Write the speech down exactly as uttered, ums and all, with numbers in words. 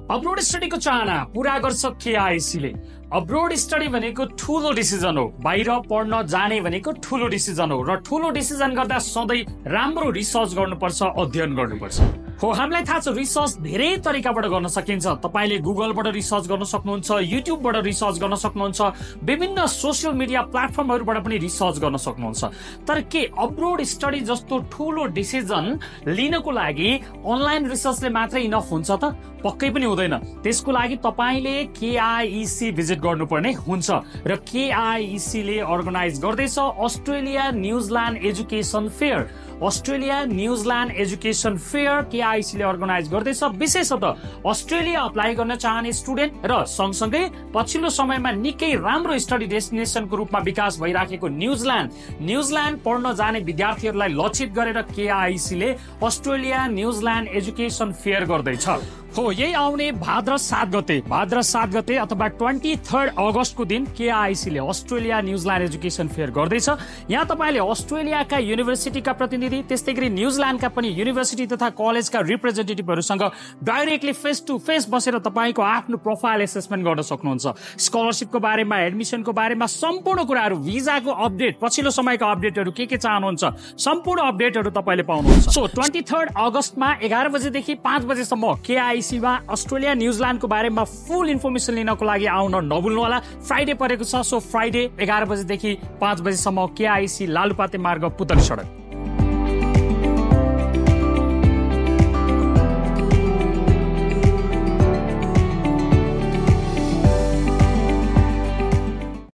Abroad स्टडीको चाहना पूरा गर्छ केआईसी ले। अब्रोड स्टडी भनेको ठूलो डिसिजन हो। बाहिर पढ्न जाने भनेको ठूलो डिसिजन हो र ठूलो डिसिजन गर्दा सधैँ राम्रो रिसर्च गर्नुपर्छ, अध्ययन गर्नुपर्छ। हो, हामीलाई थाहा छ रिसर्च धेरै तरिकाबाट गर्न सकिन्छ। तपाईले गुगलबाट रिसर्च गर्न सक्नुहुन्छ, युट्युबबाट रिसर्च गर्न सक्नुहुन्छ, विभिन्न सोशल मिडिया प्लेटफर्महरूबाट पनि रिसर्च गर्न सक्नुहुन्छ। तर के अब्रोड स्टडी जस्तो ठूलो डिसिजन लिनको लागि अनलाइन रिसर्चले मात्रै इनफ हुन्छ त? पक्कै पनि हुँदैन। त्यसको लागि तपाईले केआईसी भिजिट गर्नुपर्ने हुन्छ र केआईसी ले अर्गनाइज गर्दैछ Australia New Zealand education fair. Australia New Zealand education fair KIC ले अर्गनाइज गर्दैछ। विशेषतः अस्ट्रेलिया अप्लाई गर्न चाहने स्टुडेन्ट र सँगसँगै पछिल्लो समयमा निकै राम्रो स्टडी डेस्टिनेसनको रूपमा विकास भइराखेको न्यूजील्यान्ड न्यूजील्यान्ड पढ्न जाने विद्यार्थीहरूलाई लक्षित गरेर केआईसी ले अस्ट्रेलिया न्यूजील्यान्ड एजुकेसन फेयर गर्दैछ। हो, यही आउने भाद्र सात गते भाद्र सात गते अथवा ट्वेन्टी थर्ड अगस्तको दिन केआईसी ले अस्ट्रेलिया न्यूजील्यान्ड एजुकेसन फेयर गर्दैछ। यहाँ तपाईँले अस्ट्रेलियाका युनिभर्सिटीका प्रतिनिधि, त्यस्तै गरी न्यूजील्यान्डका पनि युनिभर्सिटी तथा कलेजका रिप्रेजेन्टेटिभहरूसँग डाइरेक्टली फेस टु फेस बसेर तपाईँको आफ्नो प्रोफाइल एसेसमेन्ट गर्न सक्नुहुन्छ। स्कलरसिपको बारेमा, एडमिसनको बारेमा सम्पूर्ण कुराहरू, भिजाको अपडेट, पछिल्लो समयको अपडेटहरू के के चाहनुहुन्छ, सम्पूर्ण अपडेटहरू तपाईँले पाउनुहुन्छ। सो ट्वेन्टी थर्ड अगस्तमा एघार बजेदेखि पाँच बजेसम्म केआईसी अस्ट्रेलिया न्यूजील्यान्डको बारेमा फुल इन्फर्मेसन लिनको लागि आउन नभुल्नु होला। फ्राइडे परेको छ, सो फ्राइडे एघार बजेदेखि पाँच बजेसम्म केआईसी लालुपाते मार्ग पुतली सडक।